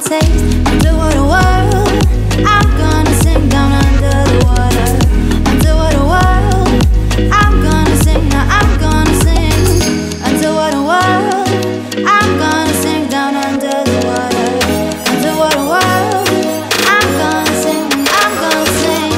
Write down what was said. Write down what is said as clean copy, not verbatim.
taste underwater world. I'm gonna sing down under the water. Underwater world. I'm gonna sing, now I'm gonna sing. Underwater world. I'm gonna sing down under the water. Underwater world. I'm gonna sing, I'm gonna sing.